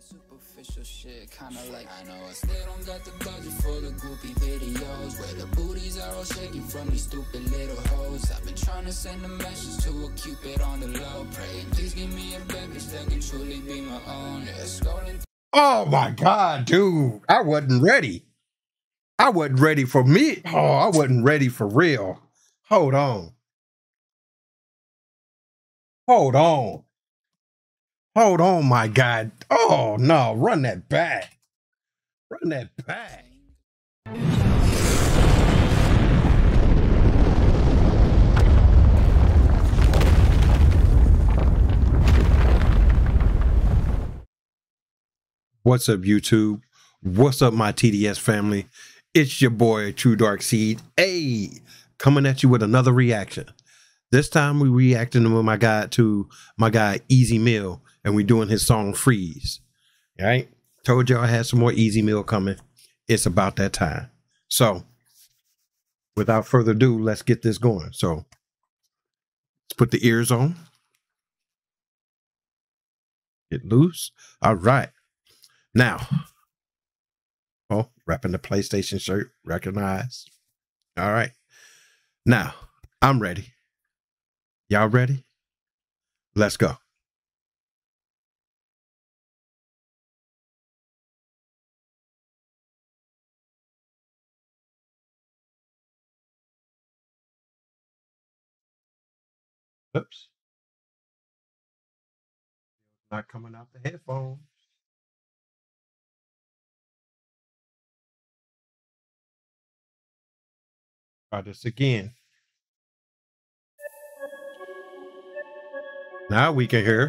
Superficial shit, kinda like I know I still don't got the budget for the groupie videos where the booties are all shaking from these stupid little hoes. I've been trying to send a message to a cupid on the low, praying please give me a baby that can truly be my own. Yeah, scrolling. Oh my God, dude. I wasn't ready. I wasn't ready for me. Oh, I wasn't ready for real. Hold on. Hold on. Hold on, my God. Oh, no. Run that back. Run that back. What's up, YouTube? What's up, my TDS family? It's your boy, True Dark Seed. Hey, coming at you with another reaction. This time we reacting to my guy Easy Mill, and we doing his song Freeze. All right, told y'all I had some more Easy Mill coming. It's about that time. So, without further ado, let's get this going. So, let's put the ears on. Get loose. All right. Now, oh, wrapping the PlayStation shirt. Recognize. All right. Now, I'm ready. Y'all ready? Let's go. Oops. Not coming out the headphones. Try this again. Now we can hear.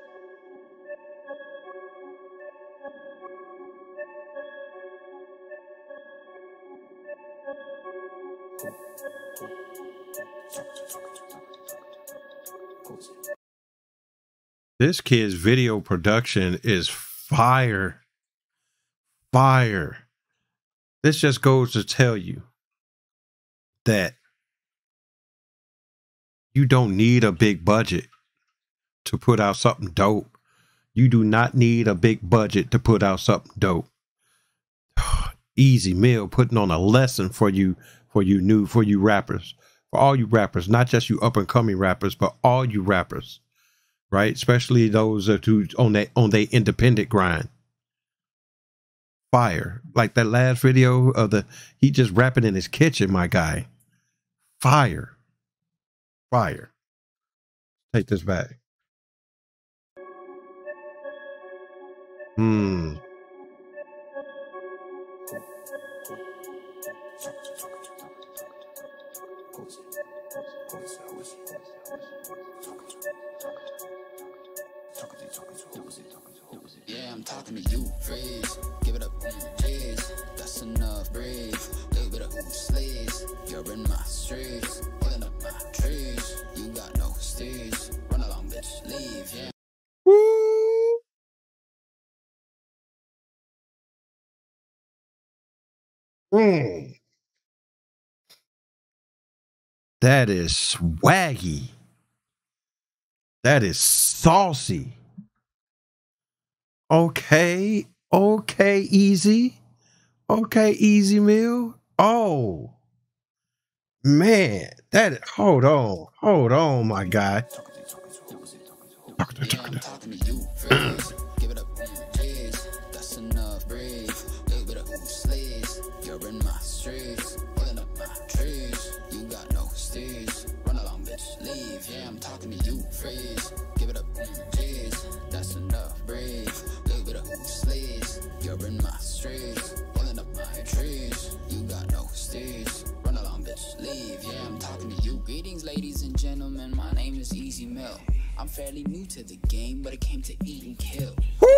This kid's video production is fire. Fire. This just goes to tell you that you don't need a big budget to put out something dope. You do not need a big budget to put out something dope. Easy Mill putting on a lesson for you rappers, for all you rappers, not just you up and coming rappers, but all you rappers, right? Especially those who on their independent grind. Fire. Like that last video of he just rapping in his kitchen, my guy. Fire. Fire. Take this back. Yeah, I'm talking to you, freeze. Give it up, jeez. That's enough, breathe. Little bit of sleaze. You're in my streets, pulling up my trees. You got no steez. Run along, bitch, leave. Yeah. Woo! That is swaggy. That is saucy. Okay. Okay, Easy. Okay, Easy Mill. Oh, man. Hold on, my guy. Talking to you, freeze. Give it up, jeez. That's enough, breathe. Little bit of sleaze. You're in my streets, pulling up my trees. You got no steez. Run along, bitch, leave. Yeah, I'm talking to you, freeze. Give it up, jeez. That's enough, breathe. Little bit of sleaze. You're in my streets, pulling up my trees. You got no steez. Run along, bitch, leave. Yeah, I'm talking to you. Greetings, ladies and gentlemen. My name is Easy Mill. I'm fairly new to the game, but it came to eat and kill.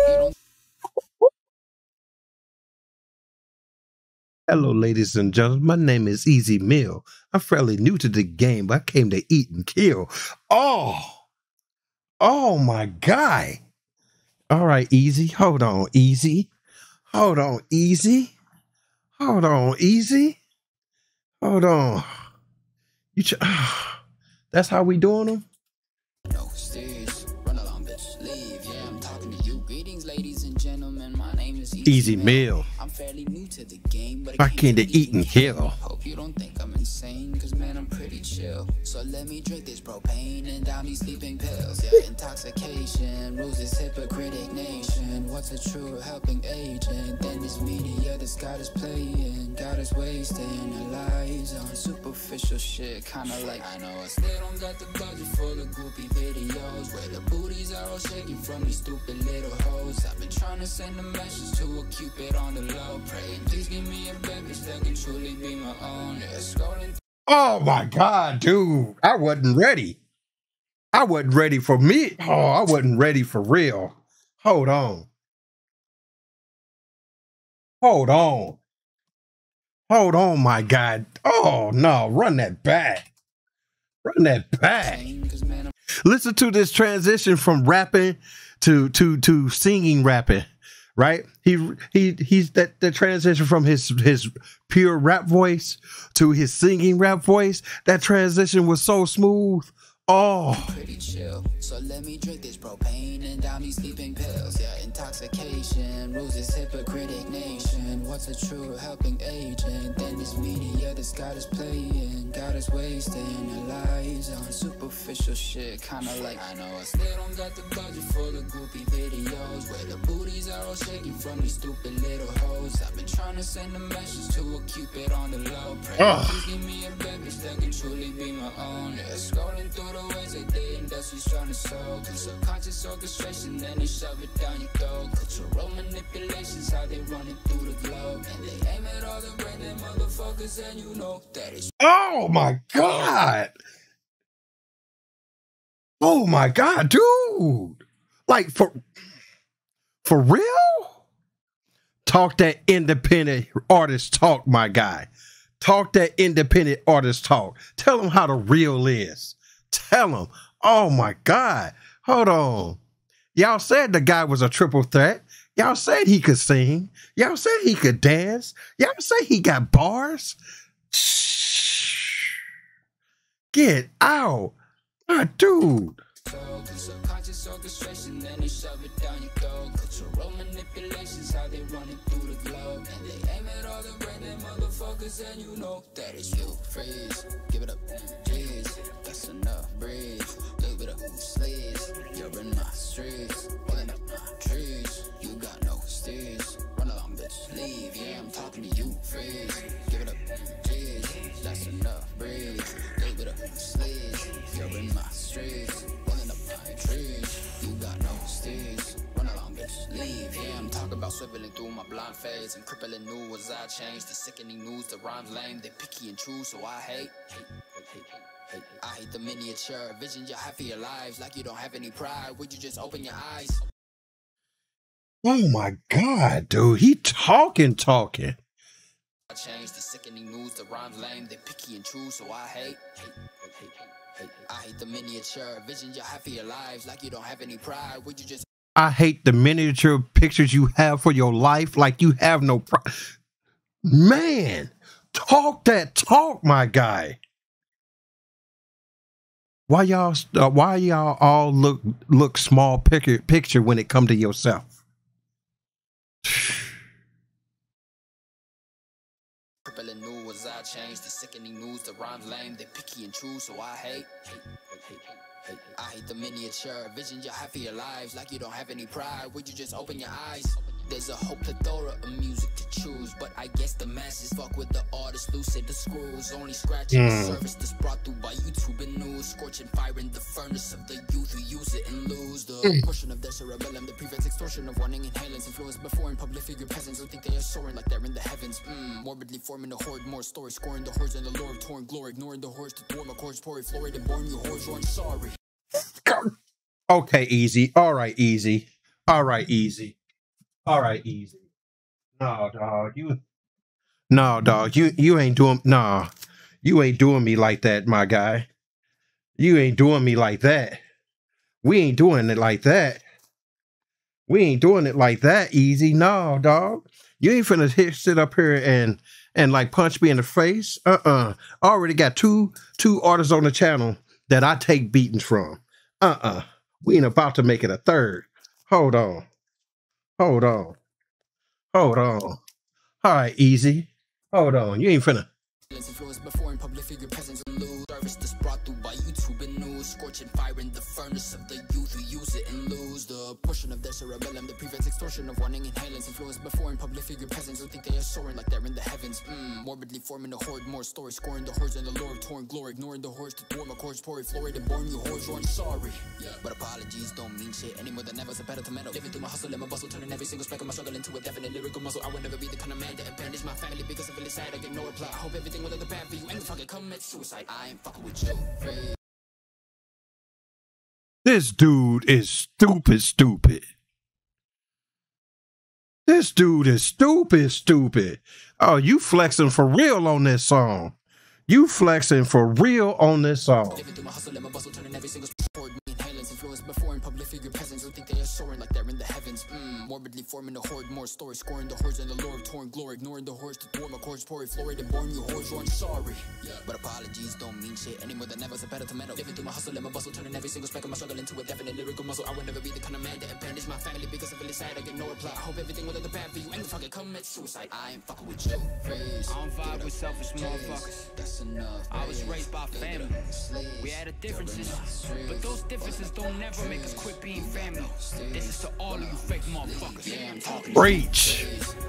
Hello, ladies and gentlemen. My name is Easy Mill. I'm fairly new to the game, but I came to eat and kill. Oh, my guy. All right, Easy. Hold on, Easy. Hold on, Easy. Hold on, Easy. Hold on. That's how we doing them? No steez. Run along, bitch, leave. Yeah, I'm talking to you, Greetings, ladies and gentlemen. My name is Easy Meal. I'm fairly new to the game, but I came to eat and kill. Hope you don't think I'm insane, cause man, I'm pretty chill. So let me drink this propane and down these sleeping pills. Yeah, intoxication rules this hypocritic nation. What's a true helping agent? Then this media that's got us playing, got us wasting our lives on superficial shit. Kinda like, I know I still don't got the budget for the goopy videos where the booties are all shaking from these stupid little hoes. I've been trying to send a message to a cupid on the low, praying please give me a baby that can truly be my own. Yeah, scrolling. Oh my God, dude. I wasn't ready. I wasn't ready for me. Oh, I wasn't ready for real. Hold on. Hold on. Hold on, my God. Oh no, run that back. Run that back. Listen to this transition from rapping to singing rapping, right? He's that the transition from his pure rap voice to his singing rap voice. That transition was so smooth. Oh, pretty chill. So let me drink this propane and down these sleeping pills. Yeah, intoxication rules this hypocritic nation. What's a true helping agent? Then this media that's got us playing, got us wasting our lives on superficial shit. Kinda like, I know I still don't got the budget for the goopy videos where the booties are all shaking from these stupid little hoes. I've been trying to send a message to a cupid on the low, pray please give me a baby that can truly be my own. Yeah, scrolling through the ways that the industry's trying to solve. Through subconscious orchestration, then they shove it down your throat. Cultural manipulations, how they run it through the globe. And they aim at all the brain dead motherfuckers, and you know that it's. Oh my God. Oh my God, dude. Like for real? Talk that independent artist talk, my guy. Talk that independent artist talk. Tell them how the real is. Tell them. Oh my God. Hold on. Y'all said the guy was a triple threat. Y'all said he could sing. Y'all said he could dance. Y'all say he got bars. Shh. Get out. My dude. Subconscious orchestration, then they shove it down your throat. Cultural manipulations, how they run it through the globe. And they aim at all the brain dead motherfuckers, and you know that it's you. Freeze, give it up, please. That's enough, breathe. Little bit of sleeves. You're in my streets, pulling up my trees. You got no steers. Run along, bitch, leave. Yeah, I'm talking to you. Freeze, give it up, please. That's enough, breathe. Little bit of sleeves. You're in my streets. You got no steers. Run along, bitch, leave. Yeah, I'm talking about swiveling through my blind phase and crippling new as I change. The sickening news, the rhymes lame, they picky and true, so I hate. I hate the miniature vision you have for your lives, like you don't have any pride. Would you just open your eyes? Oh my God, dude, he talking. I change the sickening news, the rhymes lame, they picky and true, so I hate. I hate the miniature vision you have for your lives, like you don't have any pride. Would you just? I hate the miniature pictures you have for your life, like you have no pride. Man, talk that talk, my guy. Why y'all all look small picture when it come to yourself? I change the sickening news, the rhymes lame, they picky and true, so I hate. I hate the miniature vision you have for your lives, like you don't have any pride. Would you just open your eyes? There's a whole plethora of music to choose, but I guess the masses fuck with the artists, lucid the screws, only scratching the surface that's brought through by YouTube and news, scorching fire in the furnace of the youth who use it and lose the portion of their cerebellum that prevents extortion of wanting inhalants, influenced before in public figure peasants who think they are soaring like they're in the heavens, morbidly forming a horde, more stories, scoring the hordes and the lore of torn glory, ignoring the hordes to thwart my chords, pouring fluoride and born you hordes, you're sorry. Okay, easy. All right, easy. All right, easy. All right, easy. No, dog, you ain't doing. Nah, you ain't doing me like that, my guy. You ain't doing me like that. We ain't doing it like that. We ain't doing it like that, easy. No, dog. You ain't finna sit up here and like punch me in the face. I already got two artists on the channel that I take beatings from. We ain't about to make it a third. Hold on. Hold on. Hold on. All right, easy. Hold on. You ain't finna. Influenced before in public figure peasants and lose service that's brought through by YouTube and news, scorching fire in the furnace of the youth who use it and lose the portion of their cerebellum that prevents extortion of wanting inhalants. Influenced before in public figure peasants who think they are soaring like they're in the heavens, morbidly forming a horde, more stories, scoring the hordes and the lore of torn glory, ignoring the hordes to thwart my chords, pouring florid and born you hordes, you're sorry. But apologies don't mean shit anymore than ever, so better to metal. Living through my hustle and my bustle, turning every single speck of my struggle into a definite lyrical muscle. I will never be the kind of man that abandons my family because I feel sad. I get no reply. I hope everything will look bad for you and fucking commit suicide. I ain't fucking with you. This dude is stupid. This dude is stupid. Oh, you flexing for real on this song. You flexing for real on this song. Living through my hustle and my bustle, turning every single sport. Inhalants influenced before in public figure peasants who think they are soaring like they're in the heavens. Morbidly forming a horde, more stories, scoring the hordes and the lore of torn glory, ignoring the hordes to thwart my chords, pouring florid and born you hordes, you're sorry. But apologies don't mean shit anymore than ever, so better to metal. Living through my hustle and my bustle, turning every single speck of my struggle into a definite lyrical muscle. I will never be the kind of man that abandons my family because I feel sad. I get no reply. I hope everything will look bad for you and fucking commit suicide. I ain't fucking with you. I don't vibe with selfish motherfuckers. That's enough. I was raised by family. We had a differences, but those differences don't never make us quit being family. This is to all of you fake motherfuckers. Yeah, I'm talking. Preach.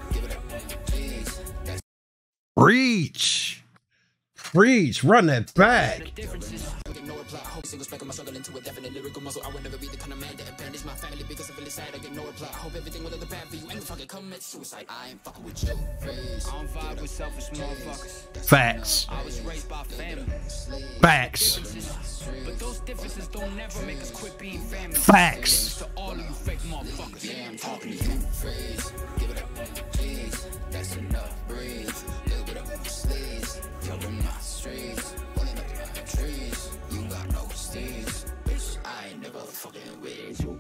Preach. Preach. Run that back. Single speck of my struggle into a definite lyrical muscle. I will never be the kind of man that abandons my family because I feel sad. I get no reply. I hope everything will look bad for you and fucking commit suicide. I ain't fucking with you. I don't vibe with selfish motherfuckers. Facts. I was raised by family. Facts. But those differences don't never make us quit being family. Facts. To all of you fake motherfuckers. Yeah, I'm talking to you. Give it up, please. That's enough. Breathe. Little bit of sleaze. Covering my streets. Pulling up my trees. You got no steez. Bitch, I ain't never fucking with you.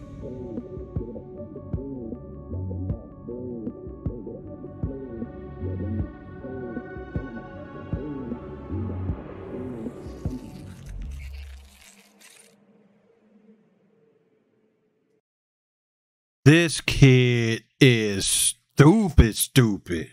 This kid is stupid.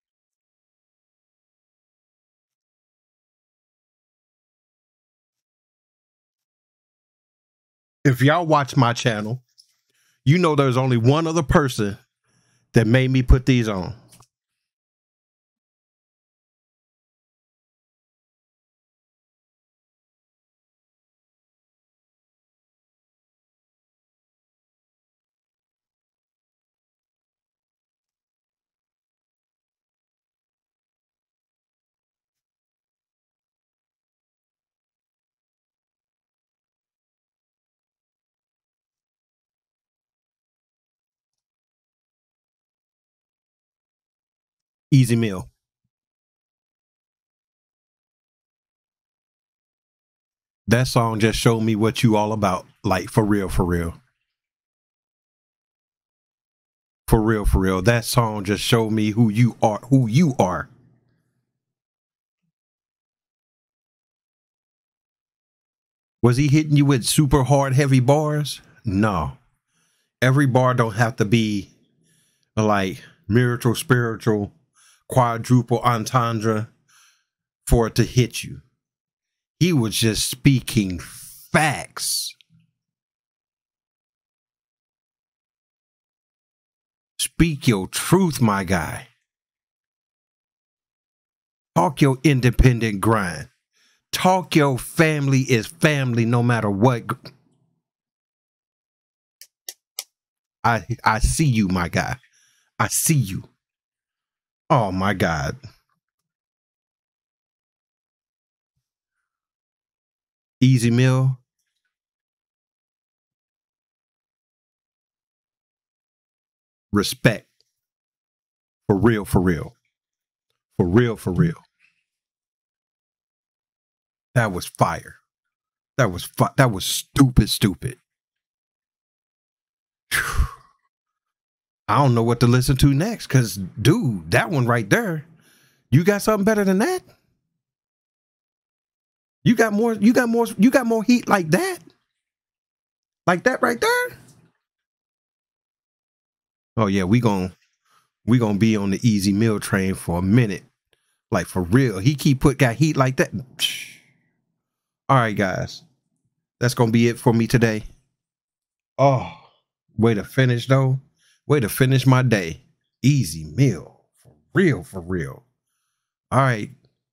If y'all watch my channel, you know there's only one other person that made me put these on. Easy Meal. That song just showed me what you all about. Like, for real. For real. That song just showed me who you are. Was he hitting you with super hard, heavy bars? No. Every bar don't have to be like miracle, spiritual, quadruple entendre for it to hit you. He was just speaking facts. Speak your truth, my guy. Talk your independent grind. Talk your family is family no matter what. I see you, my guy. I see you. Oh, my God. Easy Meal. Respect. For real. That was fire. That was stupid. Whew. I don't know what to listen to next, because dude, that one right there, you got something better than that? You got more heat like that? Like that right there? Oh yeah, we gonna be on the easy meal train for a minute. Like for real. He got heat like that. All right, guys. That's gonna be it for me today. Oh, way to finish though. Way to finish my day. Easy meal. For real, for real. All right.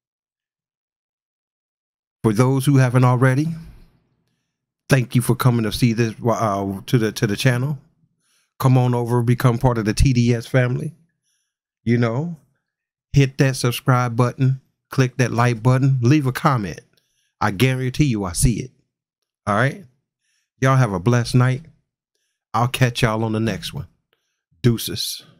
For those who haven't already, thank you for coming to see this to the channel. Come on over, become part of the TDS family. You know, hit that subscribe button, click that like button, leave a comment. I guarantee you I see it. All right. Y'all have a blessed night. I'll catch y'all on the next one. Deuces.